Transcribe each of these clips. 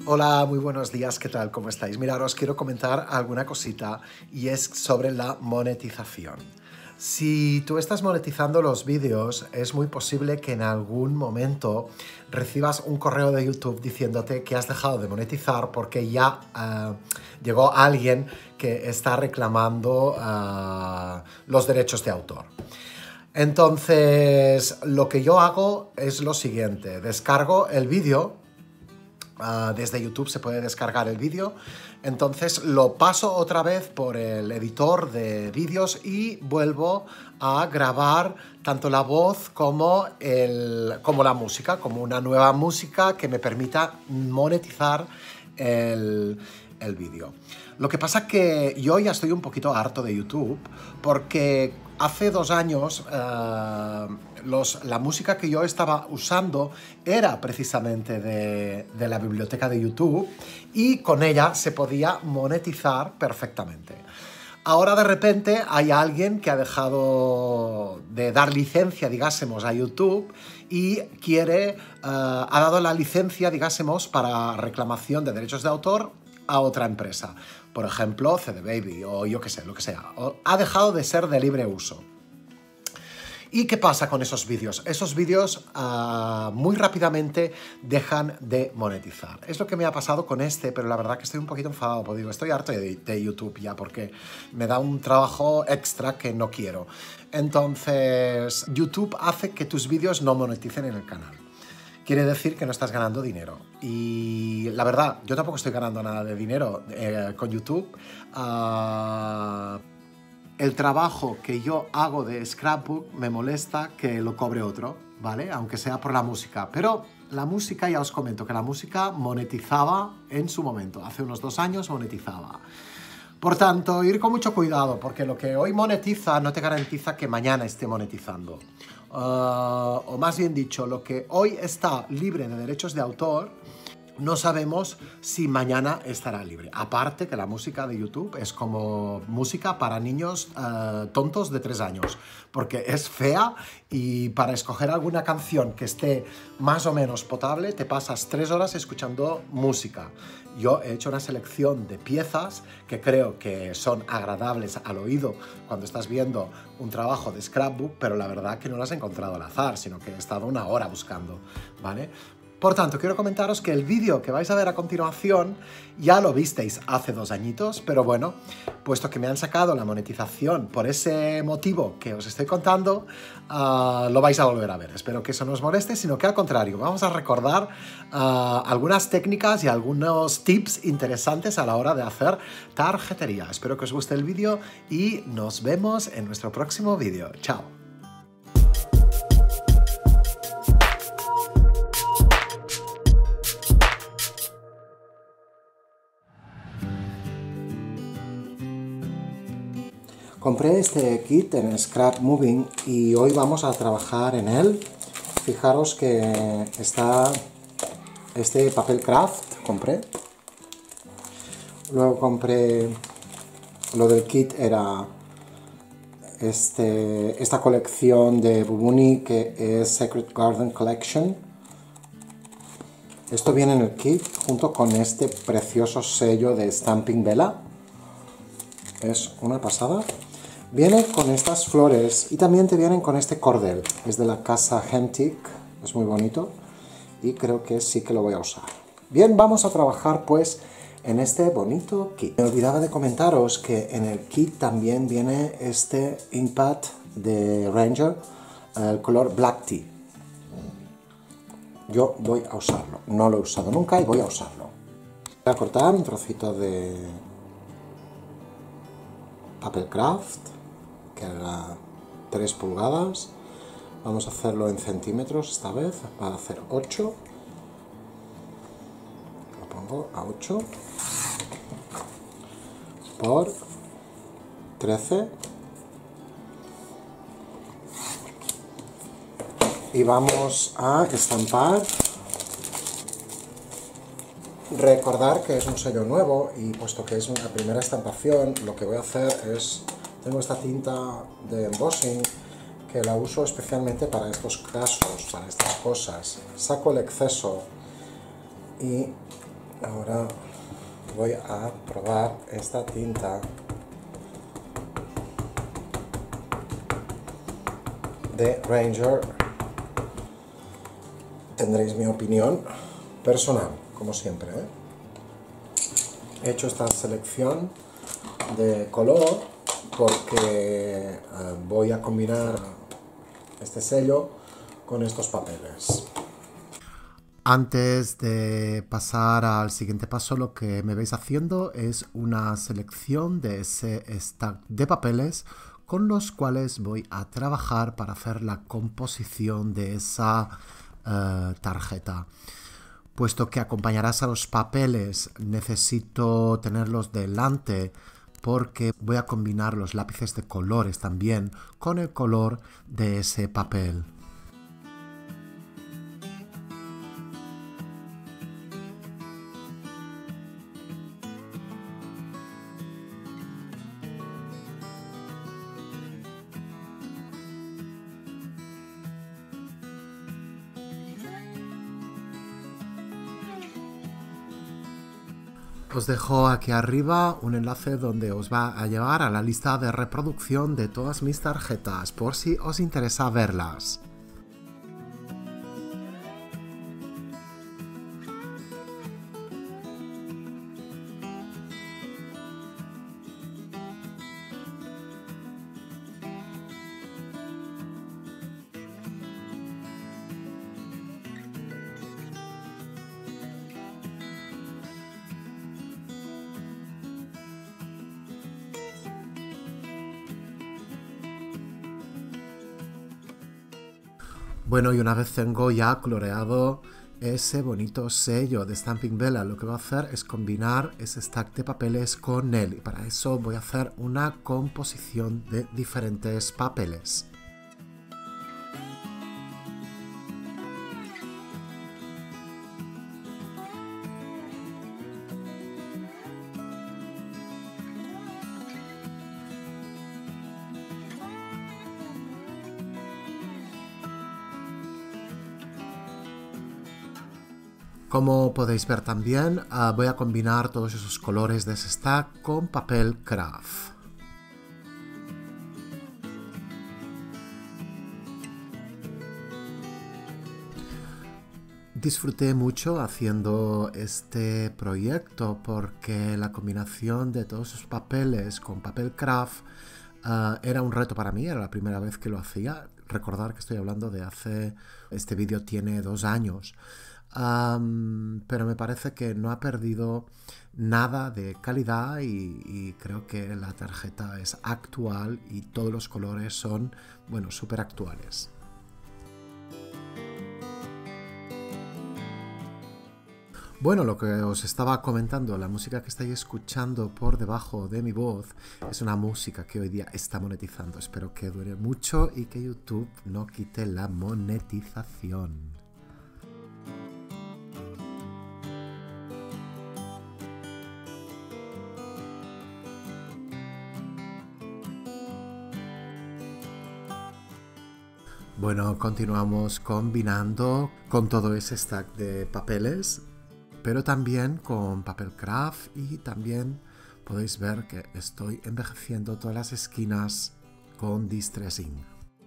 Hola, muy buenos días, ¿qué tal? ¿Cómo estáis? Mirad, os quiero comentar alguna cosita y es sobre la monetización. Si tú estás monetizando los vídeos, es muy posible que en algún momento recibas un correo de YouTube diciéndote que has dejado de monetizar porque ya llegó alguien que está reclamando los derechos de autor. Entonces, lo que yo hago es lo siguiente: descargo el vídeo. Desde YouTube se puede descargar el vídeo, entonces lo paso otra vez por el editor de vídeos y vuelvo a grabar tanto la voz como la música, como una nueva música que me permita monetizar el vídeo. Lo que pasa es que yo ya estoy un poquito harto de YouTube porque hace 2 años la música que yo estaba usando era precisamente de la biblioteca de YouTube y con ella se podía monetizar perfectamente. Ahora de repente hay alguien que ha dejado de dar licencia, digásemos, a YouTube y ha dado la licencia, digásemos, para reclamación de derechos de autor a otra empresa. Por ejemplo, CD Baby o yo qué sé, lo que sea. Ha dejado de ser de libre uso. ¿Y qué pasa con esos vídeos? Esos vídeos muy rápidamente dejan de monetizar. Es lo que me ha pasado con este, pero la verdad que estoy un poquito enfadado, porque digo, estoy harto de YouTube ya, porque me da un trabajo extra que no quiero. Entonces, YouTube hace que tus vídeos no moneticen en el canal. Quiere decir que no estás ganando dinero. Y la verdad, yo tampoco estoy ganando nada de dinero con YouTube. El trabajo que yo hago de scrapbook me molesta que lo cobre otro, ¿vale? Aunque sea por la música. Pero la música, ya os comento que la música monetizaba en su momento. Hace unos 2 años monetizaba. Por tanto, ir con mucho cuidado, porque lo que hoy monetiza no te garantiza que mañana esté monetizando. O más bien dicho, lo que hoy está libre de derechos de autor, no sabemos si mañana estará libre. Aparte que la música de YouTube es como música para niños tontos de 3 años, porque es fea y para escoger alguna canción que esté más o menos potable te pasas 3 horas escuchando música. Yo he hecho una selección de piezas que creo que son agradables al oído cuando estás viendo un trabajo de scrapbook, pero la verdad que no las he encontrado al azar, sino que he estado 1 hora buscando, ¿vale? Por tanto, quiero comentaros que el vídeo que vais a ver a continuación ya lo visteis hace 2 añitos, pero bueno, puesto que me han sacado la monetización por ese motivo que os estoy contando, lo vais a volver a ver. Espero que eso no os moleste, sino que al contrario, vamos a recordar algunas técnicas y algunos tips interesantes a la hora de hacer tarjetería. Espero que os guste el vídeo y nos vemos en nuestro próximo vídeo. ¡Chao! Compré este kit en Scrap Moving y hoy vamos a trabajar en él. Fijaros que está este papel craft, compré. Luego compré, lo del kit era esta colección de Bubuni que es Secret Garden Collection. Esto viene en el kit junto con este precioso sello de Stamping Vela. Es una pasada. Viene con estas flores y también te vienen con este cordel. Es de la casa Hemtic, es muy bonito y creo que sí que lo voy a usar. Bien, vamos a trabajar pues en este bonito kit. Me olvidaba de comentaros que en el kit también viene este inkpad de Ranger, el color Black Tea. Yo voy a usarlo, no lo he usado nunca y voy a usarlo. Voy a cortar un trocito de papel craft, que era 3 pulgadas, vamos a hacerlo en centímetros esta vez, va a hacer 8, lo pongo a 8 por 13 y vamos a estampar. Recordar que es un sello nuevo y puesto que es una primera estampación, lo que voy a hacer es, tengo esta tinta de embossing que la uso especialmente para estos casos, para estas cosas. Saco el exceso y Ahora voy a probar esta tinta de Ranger. Tendréis mi opinión personal, como siempre, ¿eh? He hecho esta selección de color porque voy a combinar este sello con estos papeles. Antes de pasar al siguiente paso, lo que me veis haciendo es una selección de ese stack de papeles con los cuales voy a trabajar para hacer la composición de esa tarjeta. Puesto que acompañarás a los papeles, necesito tenerlos delante porque voy a combinar los lápices de colores también con el color de ese papel. Os dejo aquí arriba un enlace donde os va a llevar a la lista de reproducción de todas mis tarjetas, por si os interesa verlas. Bueno, y una vez tengo ya coloreado ese bonito sello de Stampin' Bella, lo que voy a hacer es combinar ese stack de papeles con él. Y para eso voy a hacer una composición de diferentes papeles. Como podéis ver también, voy a combinar todos esos colores de ese stack con papel craft. Disfruté mucho haciendo este proyecto porque la combinación de todos esos papeles con papel craft era un reto para mí, era la primera vez que lo hacía. Recordar que estoy hablando de hace... Este vídeo tiene 2 años. Pero me parece que no ha perdido nada de calidad y creo que la tarjeta es actual y todos los colores son, bueno, súper actuales. Bueno, lo que os estaba comentando, la música que estáis escuchando por debajo de mi voz es una música que hoy día está monetizando. Espero que dure mucho y que YouTube no quite la monetización. Bueno, continuamos combinando con todo ese stack de papeles, pero también con papel craft y también podéis ver que estoy envejeciendo todas las esquinas con distressing.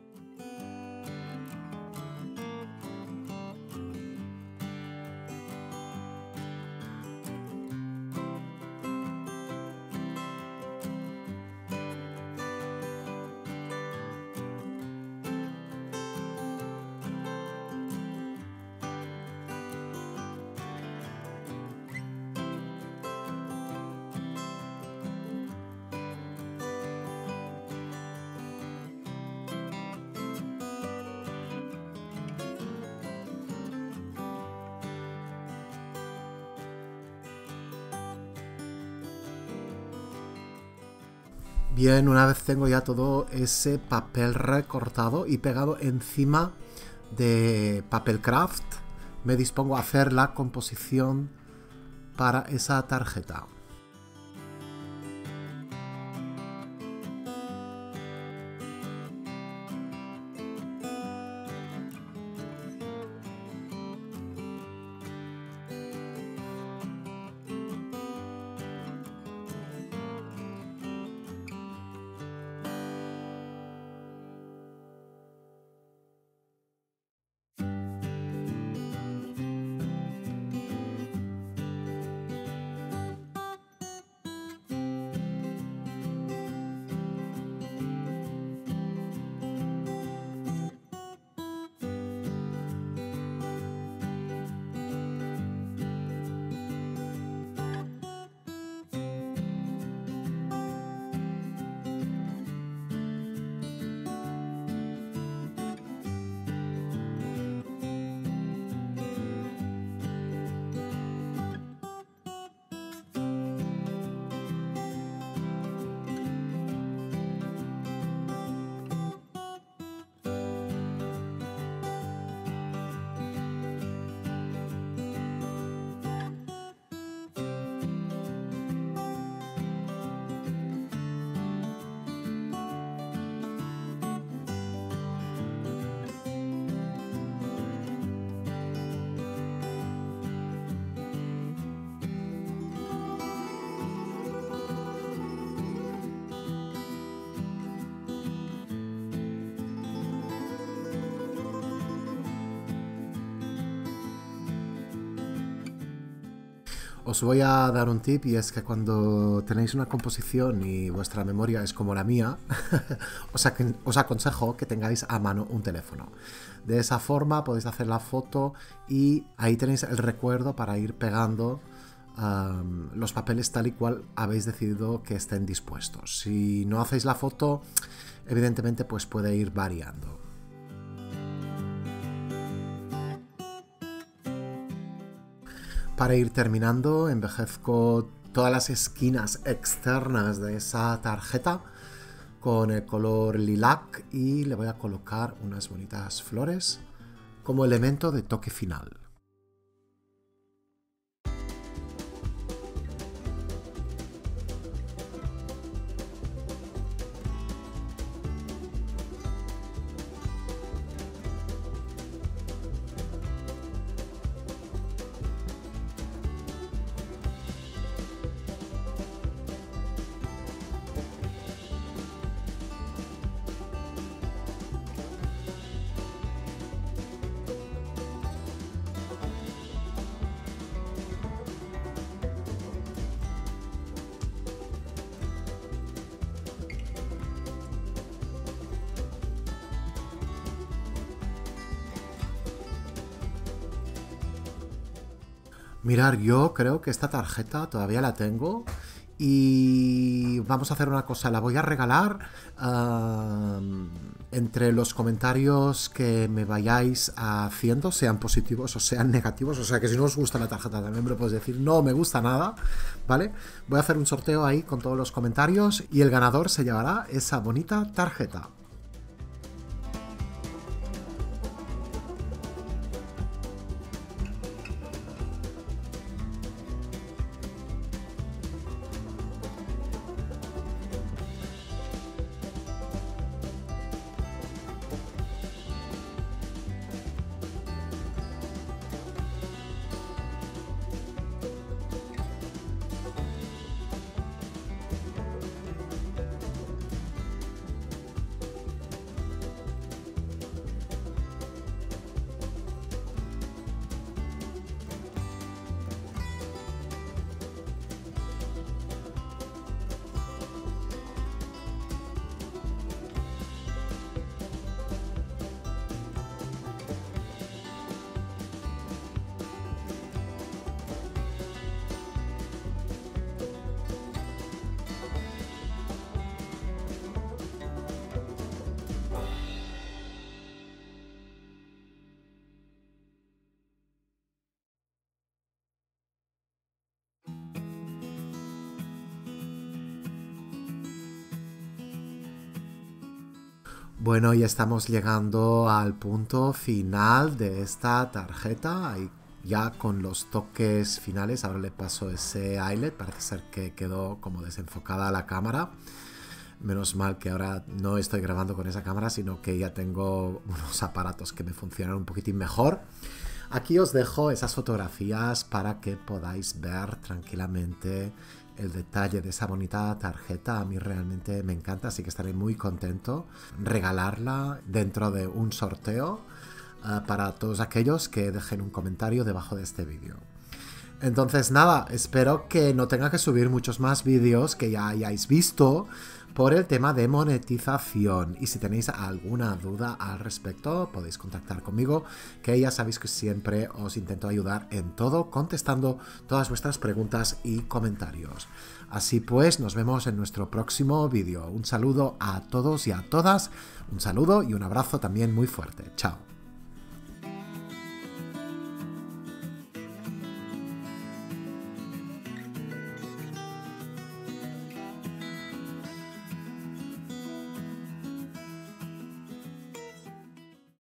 Bien, una vez tengo ya todo ese papel recortado y pegado encima de papel craft, me dispongo a hacer la composición para esa tarjeta. Os voy a dar un tip y es que cuando tenéis una composición y vuestra memoria es como la mía, os aconsejo que tengáis a mano un teléfono. De esa forma podéis hacer la foto y ahí tenéis el recuerdo para ir pegando los papeles tal y cual habéis decidido que estén dispuestos. Si no hacéis la foto, evidentemente pues puede ir variando. Para ir terminando, envejezco todas las esquinas externas de esa tarjeta con el color lilac y le voy a colocar unas bonitas flores como elemento de toque final. Mirar, yo creo que esta tarjeta todavía la tengo y vamos a hacer una cosa, la voy a regalar entre los comentarios que me vayáis haciendo, sean positivos o sean negativos, o sea que si no os gusta la tarjeta también me lo podéis decir, no me gusta nada, ¿vale? Voy a hacer un sorteo ahí con todos los comentarios y el ganador se llevará esa bonita tarjeta. Bueno, ya estamos llegando al punto final de esta tarjeta. Ahí ya con los toques finales, ahora le paso ese eyelet. Parece ser que quedó como desenfocada la cámara. Menos mal que ahora no estoy grabando con esa cámara, sino que ya tengo unos aparatos que me funcionan un poquitín mejor. Aquí os dejo esas fotografías para que podáis ver tranquilamente el detalle de esa bonita tarjeta. A mí realmente me encanta, así que estaré muy contento regalarla dentro de un sorteo para todos aquellos que dejen un comentario debajo de este vídeo. Entonces nada, espero que no tenga que subir muchos más vídeos que ya hayáis visto por el tema de monetización. Y si tenéis alguna duda al respecto, podéis contactar conmigo, que ya sabéis que siempre os intento ayudar en todo, contestando todas vuestras preguntas y comentarios. Así pues, nos vemos en nuestro próximo vídeo. Un saludo a todos y a todas, un saludo y un abrazo también muy fuerte. Chao.